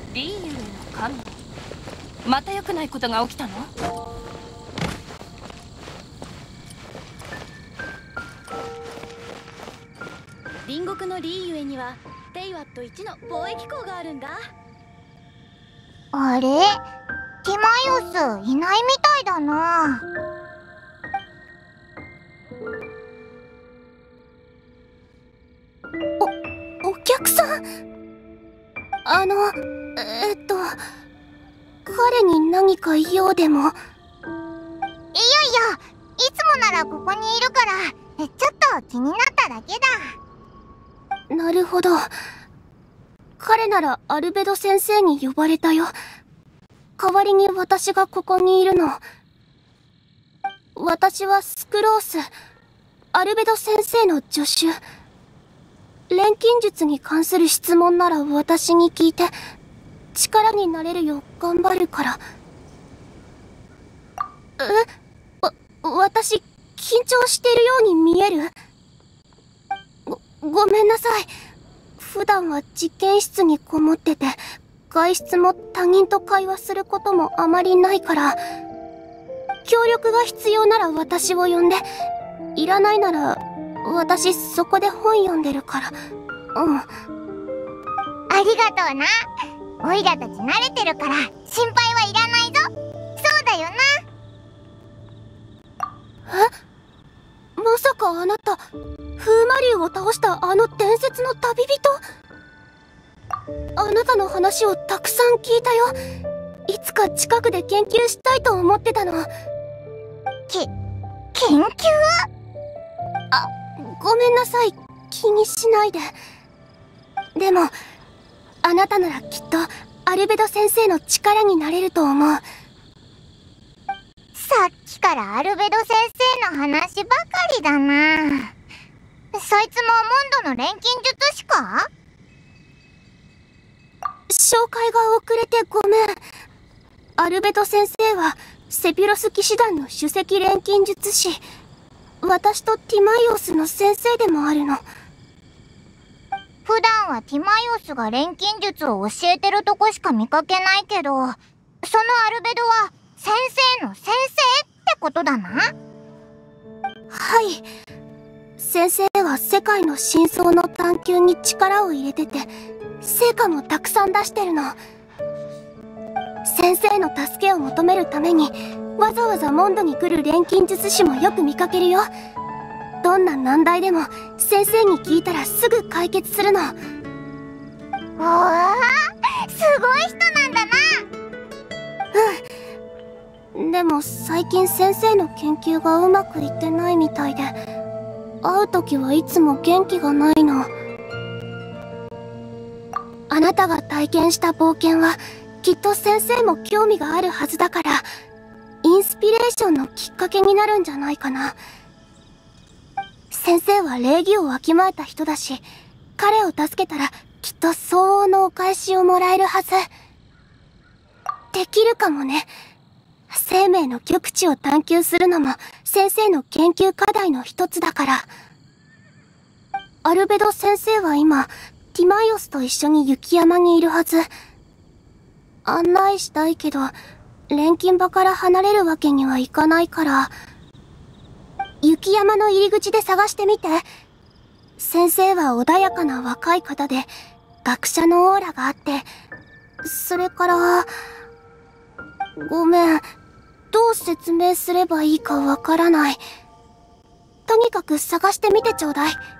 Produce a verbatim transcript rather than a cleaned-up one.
リーユへの神。また良くないことが起きたの？ 隣国のリーユエにはテイワット一の貿易港があるんだ。 あれ、ティマイオスいないみたいだな。お、お客さん？あの、えっと彼に何か用でも。いやいや、いつもならここにいるからちょっと気になっただけだ。なるほど。彼ならアルベド先生に呼ばれたよ。代わりに私がここにいるの。私はスクロース、アルベド先生の助手。錬金術に関する質問なら私に聞いて、力になれるよう頑張るから。え？わ、私、緊張してるように見える？ご、ごめんなさい。普段は実験室にこもってて、外出も他人と会話することもあまりないから、協力が必要なら私を呼んで、いらないなら私そこで本読んでるから。うん。ありがとうな。オイラたち慣れてるから心配はいらないぞ。そうだよな。え？まさかあなた、風魔竜を倒したあの伝説の旅人？あなたの話をたくさん聞いたよ。いつか近くで研究したいと思ってたの。き、研究？あ、ごめんなさい。気にしないで。でも、あなたならきっとアルベド先生の力になれると思う。さっきからアルベド先生の話ばかりだな。そいつもモンドの錬金術師か？紹介が遅れてごめん。アルベド先生はセピュロス騎士団の首席錬金術師。私とティマイオスの先生でもあるの。普段はティマイオスが錬金術を教えてるとこしか見かけないけど、そのアルベドは先生の先生ってことだな。はい。先生は世界の真相の探求に力を入れてて、成果もたくさん出してるの。先生の助けを求めるためにわざわざモンドに来る錬金術師もよく見かけるよ。どんな難題でも先生に聞いたらすぐ解決するの。わあ、すごい人なんだな。うん。でも最近先生の研究がうまくいってないみたいで、会う時はいつも元気がないの。あなたが体験した冒険はきっと先生も興味があるはずだから、インスピレーションのきっかけになるんじゃないかな。先生は礼儀をわきまえた人だし、彼を助けたらきっと相応のお返しをもらえるはず。できるかもね。生命の極致を探求するのも先生の研究課題の一つだから。アルベド先生は今、ティマイオスと一緒に雪山にいるはず。案内したいけど、錬金場から離れるわけにはいかないから、雪山の入り口で探してみて。先生は穏やかな若い方で、学者のオーラがあって、それから、ごめん、どう説明すればいいかわからない。とにかく探してみてちょうだい。